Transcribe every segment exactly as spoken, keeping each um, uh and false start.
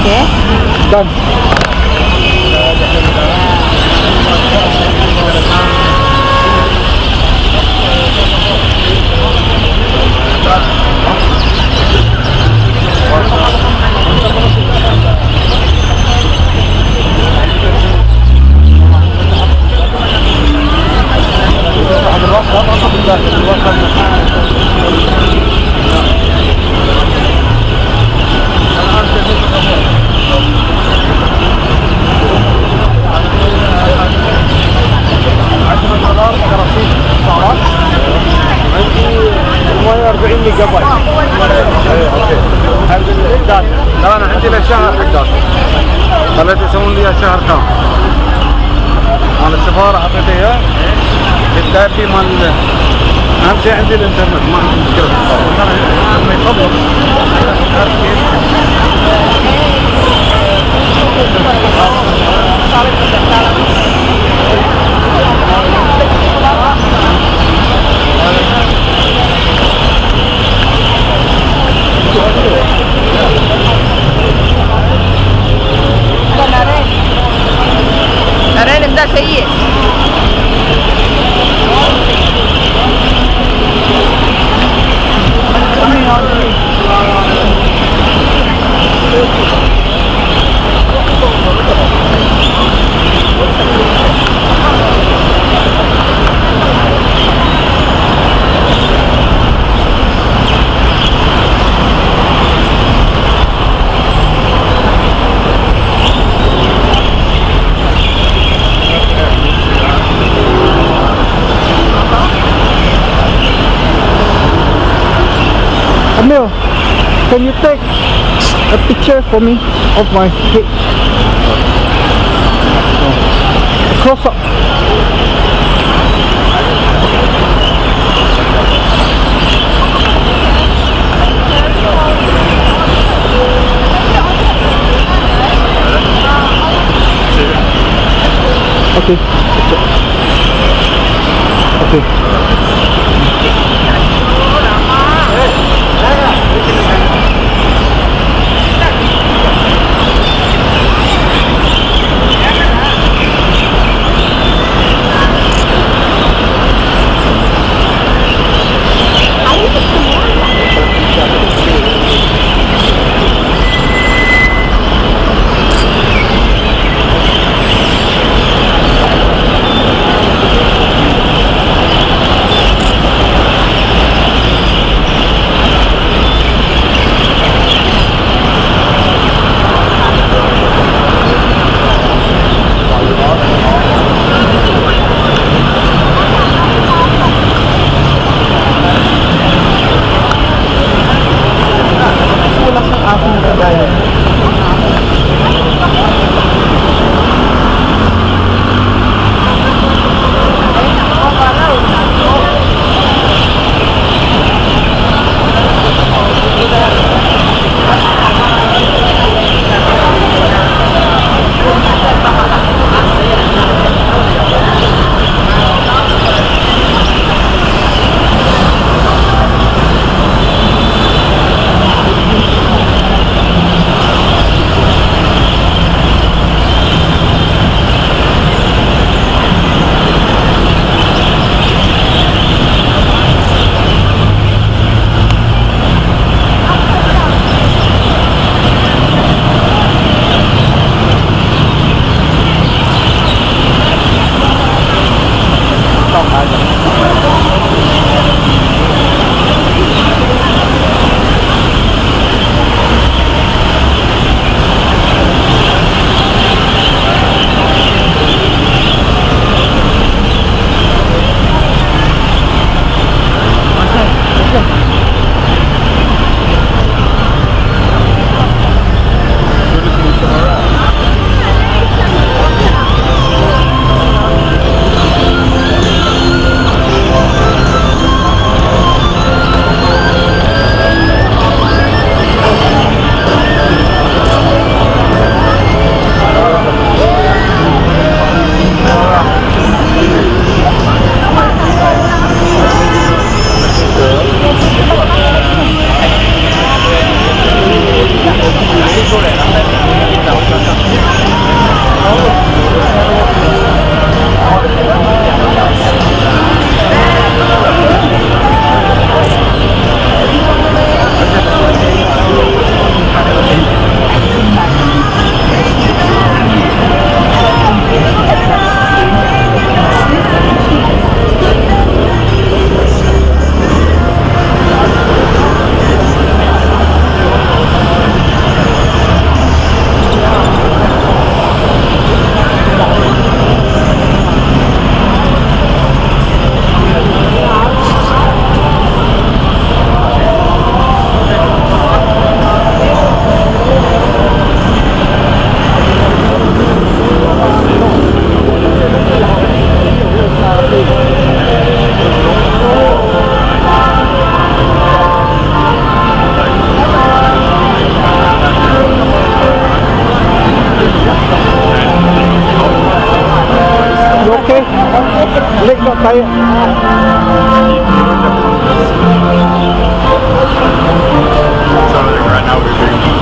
Okay. Done. أربعين ميجا بايت. ايه اوكي. الحمد لله. لا انا عندي له شهر حقات. خليت يسوون لي شهر كامل. مال السفارة اعطيته اياه. الداير فيه مال اهم شيء عندي الانترنت ما عندي مشكلة لما يطبق. Naren इमदा सही है. Emil, can you take a picture for me of my head? Close up. Okay. Okay. tayo. So right now we're drinking.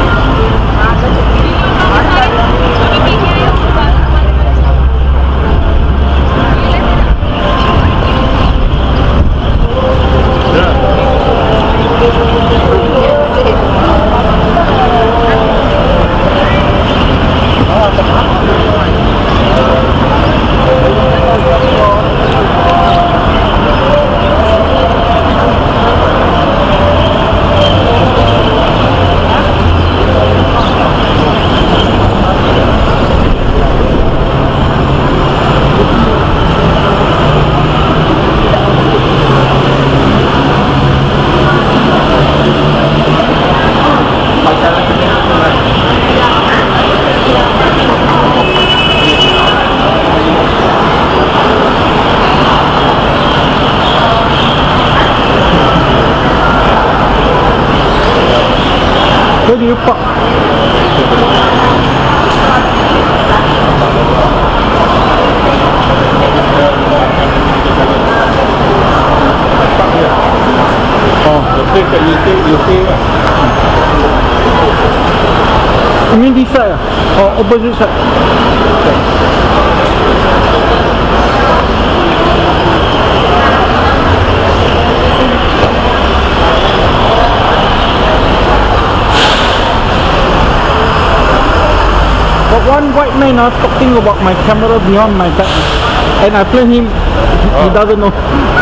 Where do you park? Oh, the place that you stay, you stay where? You mean this side ah? Or opposite side? But one white man uh, talking about my camera behind my back, and I play him, he doesn't know.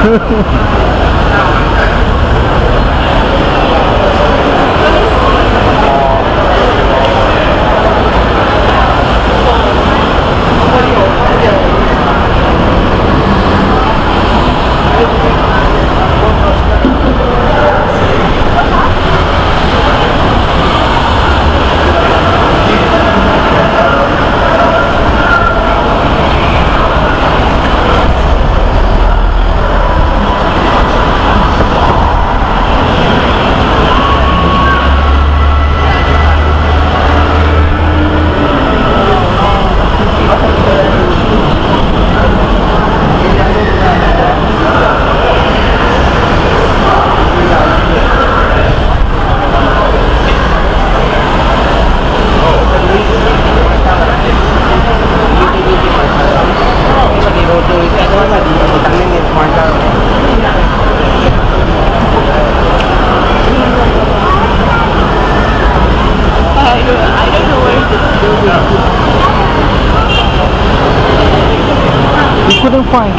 You couldn't find.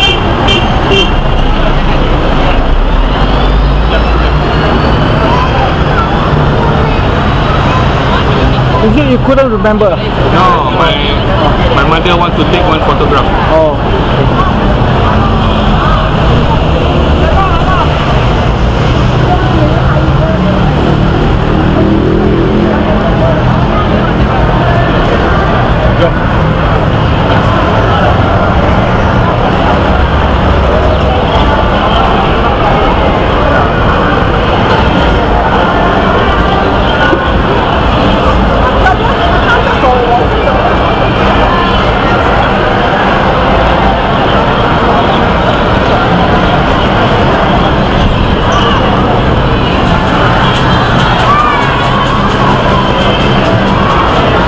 Is it you couldn't remember? No, my my mother wants to take one photograph. Oh.